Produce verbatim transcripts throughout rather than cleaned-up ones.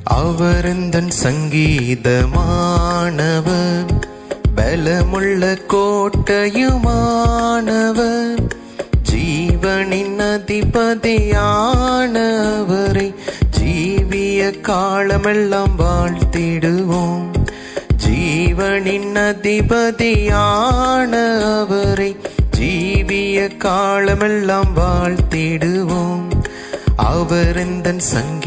அவரந்தன் சங்கீதமானவர், பலமுள்ள கோட்டையுமானவர், ஜீவனின் அதிபதியானவரை ஜீவிய காலமெல்லாம் வாழ்த்திடுவோம். ஜீவனின் அதிபதியானவரை ஜீவிய காலமெல்லாம் வாழ்த்திடுவோம். அவரந்தன்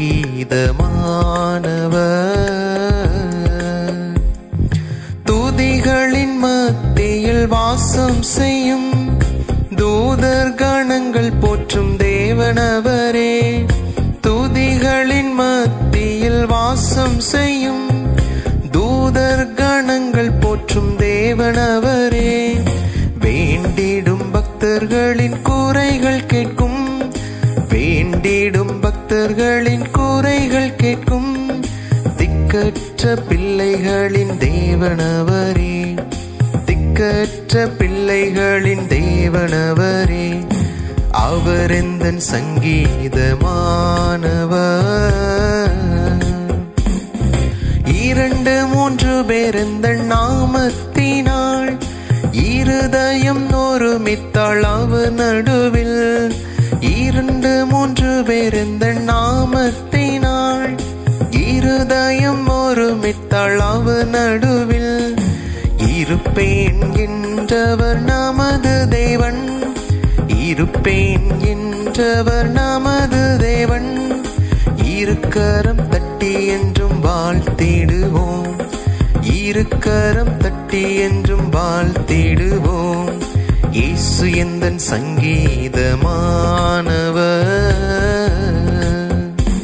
சங்கீதமானவர். துதிகளின் மத்தியில் வாசம் செய்யும் தூதர் கணங்கள் போற்றும் தேவனவரே. துதிகளின் மத்தியில் வாசம் செய்யும் தூதர் கணங்கள் போற்றும் தேவனவரே. வேண்டிடும் பக்தர்களின் குறைகள் கேட்கும், வேண்டிடும் பக்தர்களின் குறைகள் கேட்கும் திக்கற்ற பிள்ளைகளின் தேவனவரே. திக்கற்ற பிள்ளைகளின் தேவனவரே. அவரந்தன் சங்கீதமானவர். இரண்டு மூன்று பேர் எந்த நாமத்தினாள் இருதயம் ஒருமித்தாள் அவர் நடுவில். இரண்டு மூன்று பேர் எந்த நாமத்தினாள் இருதயம் ஒருமித்தாள் அவர் நடுவில். இருப்பேன் என்றவர் நமது தேவன், இருப்பேன் என்றவர் நமது தேவன். இருக்கரம் தட்டி என்றும் வாழ்த்திடுவோம், இருக்கரம் தட்டி என்றும் வாழ்த்திடுவோம். இயேசு எந்தன் சங்கீதமானவர்.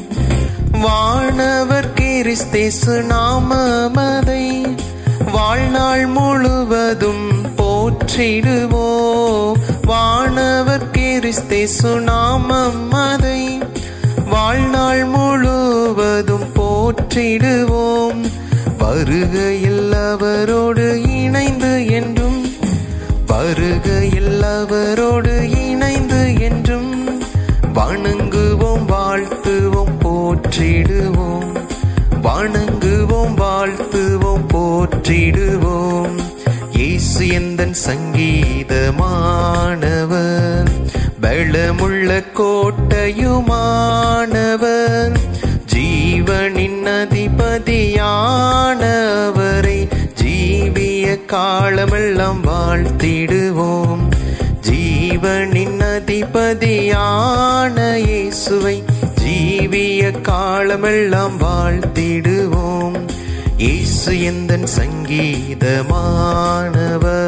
வானவர் கிறிஸ்தேசு நாமமதை வாழ்நாள் முழுவதும் போற்றிடுவோம். வானவர் கிறிஸ்தேசு நாமமதை வாழ்நாள் முழுவதும் போற்றிடுவோம். வருகையில் அவரோடு இணைந்து என்றும், வருகையில் அவரோடு இணைந்து என்றும் வணங்குவோம் வாழ்த்துவோம் போற்றிடுவோம். வணங்குவோம் வாழ்த்துவோம் போற்றிடுவோம். இயேசு எந்தன் சங்கீதமானவர், பலமுள்ள கோட்டையுமானவர், ஜீவனின் அதிபதியானவரை ஜீவிய காலமெல்லாம் வாழ்த்திடுவோம். ஜீவனின் அதிபதியான இயேசுவை ஜீவிய காலமெல்லாம் வாழ்த்திடுவோம். இயேசு எந்தன் சங்கீதமானவர்.